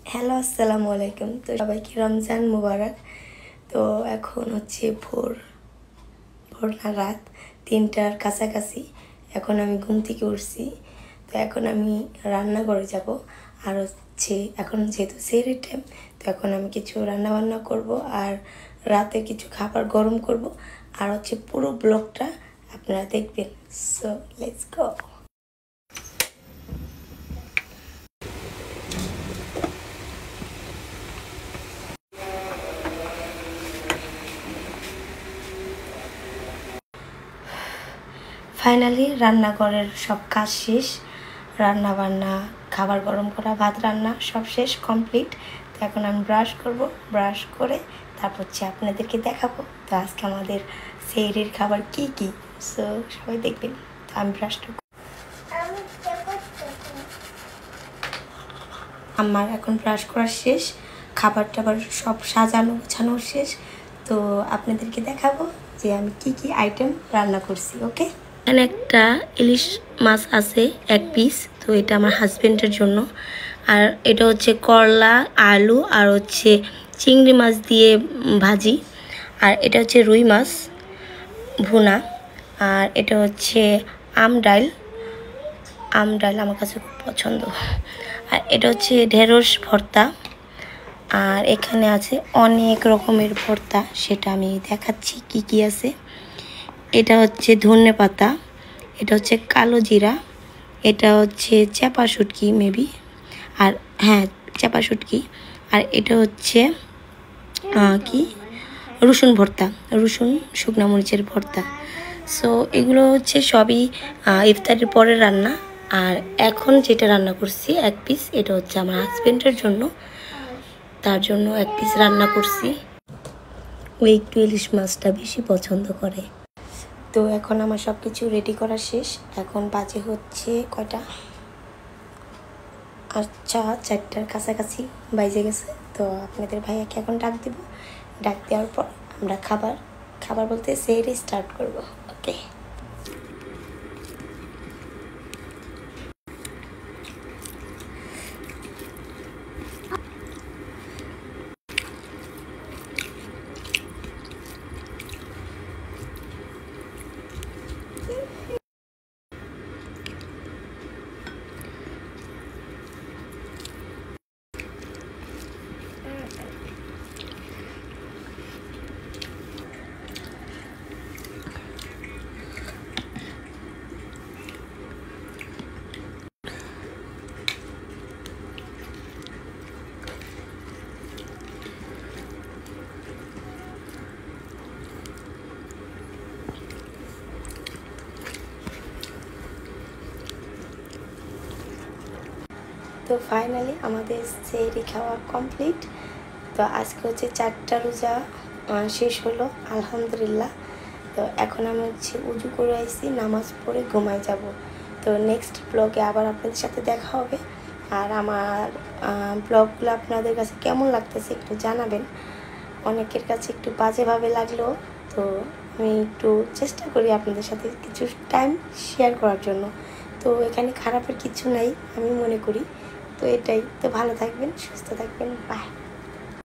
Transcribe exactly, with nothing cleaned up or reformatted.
Hello আসসালামু আলাইকুম। তো সবাইকে রমজান মুবারক। তো এখন হচ্ছে ভোর ভোর না রাত তিনটার কাছাকাছি। এখন আমি ঘুম থেকে উঠছি। তো এখন আমি রান্না করে যাব। আর হচ্ছে এখন যেহেতু সেহরির টাইম, তো এখন আমি কিছু রান্না বান্না করব আর রাতে কিছু খাবার গরম করব। আর হচ্ছে পুরো ব্লগটা আপনারা দেখবেন। So let's go. ফাইনালি রান্নাঘরের সব কাজ শেষ। রান্না বান্না, খাবার গরম করা, ভাত রান্না সব শেষ, কমপ্লিট। তো এখন আমি ব্রাশ করব। ব্রাশ করে তারপর হচ্ছে আপনাদেরকে দেখাবো তো আজকে আমাদের সেহরির খাবার কি কি। সো সবাই দেখবেন। তো আমি ব্রাশটা আমার এখন ব্রাশ করা শেষ, খাবার টাবার সব সাজানো গোছানো শেষ। তো আপনাদেরকে দেখাবো যে আমি কি কি আইটেম রান্না করছি। ওকে, এখানে একটা ইলিশ মাছ আছে এক পিস। তো এটা আমার হাজবেন্ডের জন্য। আর এটা হচ্ছে করলা, আলু আর হচ্ছে চিংড়ি মাছ দিয়ে ভাজি। আর এটা হচ্ছে রুই মাছ ভুনা। আর এটা হচ্ছে আম ডাল। আম ডাল আমার কাছে খুব পছন্দ। আর এটা হচ্ছে ঢেঁড়স ভর্তা। আর এখানে আছে অনেক রকমের ভর্তা, সেটা আমি দেখাচ্ছি কি কি আছে। এটা হচ্ছে ধনে পাতা, এটা হচ্ছে কালো জিরা, এটা হচ্ছে চাপা শুটকি মেবি, আর হ্যাঁ চাপা শুটকি। আর এটা হচ্ছে কি রসুন ভর্তা, রসুন শুকনা মরিচের ভর্তা। সো এগুলো হচ্ছে সবই ইফতারের পরে রান্না। আর এখন যেটা রান্না করছি এক পিস, এটা হচ্ছে আমার হাজবেন্ডের জন্য, তার জন্য এক পিস রান্না করছি। ও একটু ইলিশ মাছটা বেশি পছন্দ করে। তো এখন আমার সব কিছু রেডি করা শেষ। এখন বাজে হচ্ছে কয়টা, আচ্ছা চারটার কাছাকাছি বাইজে গেছে। তো আপনাদের ভাইয়াকে এখন ডাক দিব। ডাক দেওয়ার পর আমরা খাবার খাবার বলতে সেহরি স্টার্ট করব। ওকে, তো ফাইনালি আমাদের সেহরি খাওয়া কমপ্লিট। তো আজকে হচ্ছে চারটা রোজা শেষ হলো আলহামদুলিল্লাহ। তো এখন আমি হচ্ছে উজু করে আইছি, নামাজ পড়ে ঘুমাই যাব। তো নেক্সট ব্লগে আবার আপনাদের সাথে দেখা হবে। আর আমার ব্লগগুলো আপনাদের কাছে কেমন লাগতেছে একটু জানাবেন। অনেকের কাছে একটু বাজেভাবে লাগলেও তো আমি একটু চেষ্টা করি আপনাদের সাথে কিছু টাইম শেয়ার করার জন্য। তো এখানে খারাপের কিছু নাই আমি মনে করি। তো এটাই। তো ভালো থাকবেন, সুস্থ থাকবেন, বাই।